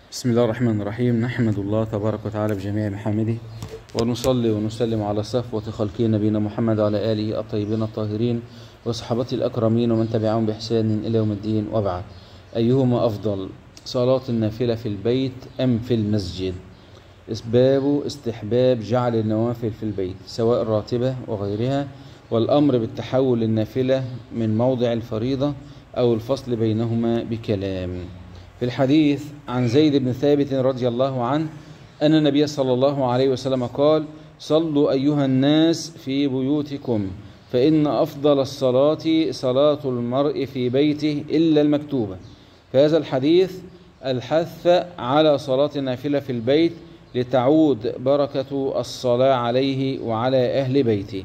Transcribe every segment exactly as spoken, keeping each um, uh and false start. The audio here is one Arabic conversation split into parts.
بسم الله الرحمن الرحيم. نحمد الله تبارك وتعالى بجميع محامده، ونصلي ونسلم على صفوة خلقه نبينا محمد وعلى آله الطيبين الطاهرين وصحابته الأكرمين ومن تبعهم بإحسان إلى يوم الدين، وبعد. أيهما أفضل، صلاة النافلة في البيت أم في المسجد؟ باب استحباب جعل النوافل في البيت سواء راتبة وغيرها، والأمر بالتحول النافلة من موضع الفريضة أو الفصل بينهما بكلام. في الحديث عن زيد بن ثابت رضي الله عنه أن النبي صلى الله عليه وسلم قال: صلوا أيها الناس في بيوتكم، فإن أفضل الصلاة صلاة المرء في بيته إلا المكتوبة. في هذا الحديث الحث على صلاة النافلة في البيت لتعود بركة الصلاة عليه وعلى أهل بيته،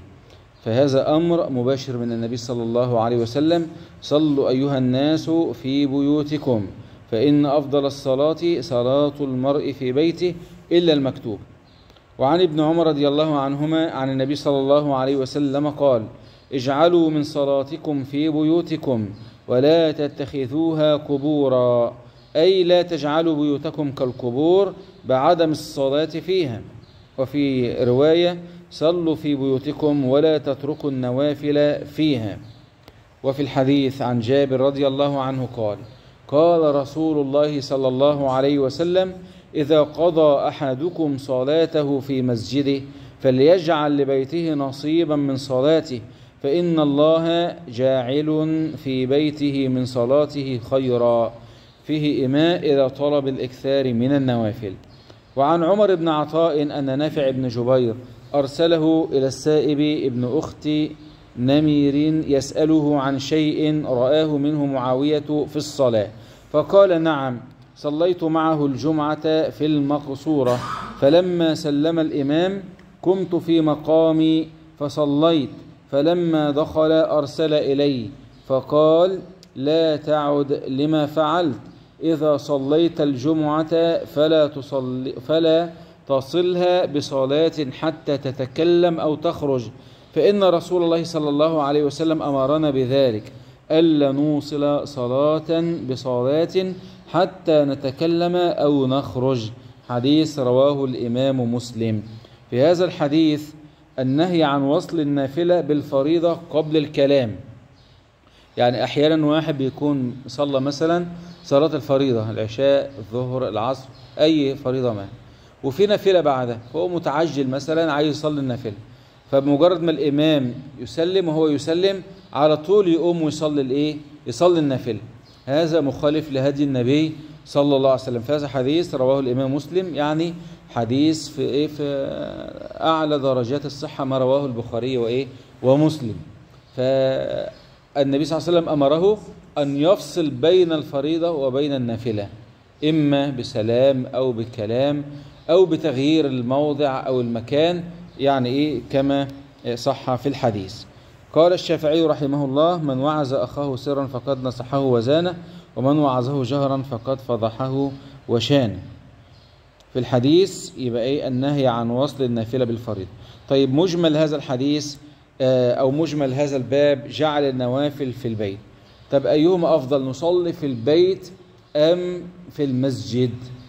فهذا أمر مباشر من النبي صلى الله عليه وسلم: صلوا أيها الناس في بيوتكم، فإن أفضل الصلاة صلاة المرء في بيته إلا المكتوب. وعن ابن عمر رضي الله عنهما عن النبي صلى الله عليه وسلم قال: اجعلوا من صلاتكم في بيوتكم ولا تتخذوها قبورا، أي لا تجعلوا بيوتكم كالقبور بعدم الصلاة فيها. وفي رواية: صلوا في بيوتكم ولا تتركوا النوافل فيها. وفي الحديث عن جابر رضي الله عنه قال: قال رسول الله صلى الله عليه وسلم: إذا قضى أحدكم صلاته في مسجده فليجعل لبيته نصيبا من صلاته، فإن الله جاعل في بيته من صلاته خيرا. فيه إيماء إلى طلب الإكثار من النوافل. وعن عمر بن عطاء أن نافع بن جبير أرسله إلى السائب ابن أخت نمير يسأله عن شيء رآه منه معاوية في الصلاة، فقال: نعم، صليت معه الجمعة في المقصورة، فلما سلم الإمام قمت في مقامي فصليت، فلما دخل أرسل إلي فقال: لا تعد لما فعلت، إذا صليت الجمعة فلا تصل فلا تصلها بصلاة حتى تتكلم أو تخرج، فإن رسول الله صلى الله عليه وسلم أمرنا بذلك، ألا نوصل صلاة بصلاة حتى نتكلم أو نخرج. حديث رواه الإمام مسلم. في هذا الحديث النهي عن وصل النافلة بالفريضة قبل الكلام. يعني أحيانا واحد بيكون صلى مثلا صلاة الفريضة، العشاء، الظهر، العصر، أي فريضة ما، وفي نافلة بعدها، فهو متعجل مثلا عايز يصلي النافلة، فبمجرد ما الإمام يسلم وهو يسلم على طول يقوم ويصلي الإيه؟ يصلي النافلة. هذا مخالف لهدي النبي صلى الله عليه وسلم. فهذا حديث رواه الإمام مسلم، يعني حديث في إيه؟ في أعلى درجات الصحة ما رواه البخاري وإيه؟ ومسلم. فالنبي صلى الله عليه وسلم أمره أن يفصل بين الفريضة وبين النافلة، إما بسلام أو بكلام أو بتغيير الموضع أو المكان، يعني إيه؟ كما صح في الحديث. قال الشافعي رحمه الله: من وعظ أخاه سرا فقد نصحه وزانه، ومن وعظه جهرا فقد فضحه وشانه. في الحديث يبقى إيه؟ النهي عن وصل النافلة بالفريضة. طيب، مجمل هذا الحديث أو مجمل هذا الباب جعل النوافل في البيت. طب أيهما أفضل، نصلي في البيت أم في المسجد؟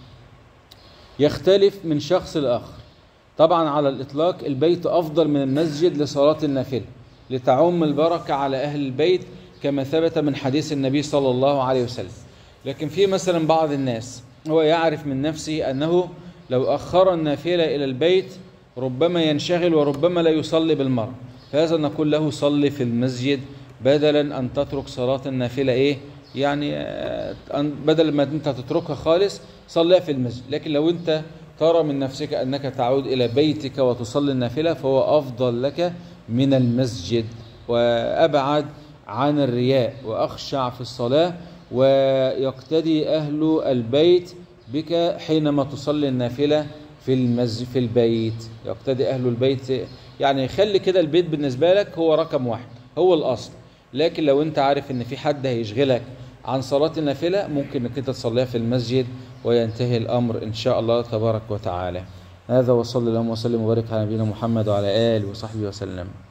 يختلف من شخص لآخر. طبعا على الإطلاق البيت أفضل من المسجد لصلاة النافلة، لتعم البركة على أهل البيت كما ثبت من حديث النبي صلى الله عليه وسلم. لكن في مثلا بعض الناس هو يعرف من نفسه أنه لو أخر النافلة إلى البيت ربما ينشغل وربما لا يصلي بالمرة، فهذا نقول له: صلي في المسجد بدلا أن تترك صلاة النافلة إيه؟ يعني بدل ما أنت تتركها خالص صليها في المسجد. لكن لو أنت ترى من نفسك أنك تعود إلى بيتك وتصلي النافلة فهو أفضل لك من المسجد، وأبعد عن الرياء، وأخشع في الصلاة، ويقتدي أهل البيت بك حينما تصلي النافلة في المسجد في البيت. يقتدي أهل البيت، يعني خلي كده البيت بالنسبة لك هو رقم واحد، هو الأصل. لكن لو أنت عارف أن في حد هيشغلك عن صلاة النافلة ممكن أنك أنت تصليها في المسجد وينتهي الأمر إن شاء الله تبارك وتعالى. هذا، وصلى اللهم وسلم وبارك على نبينا محمد وعلى آله وصحبه وسلم.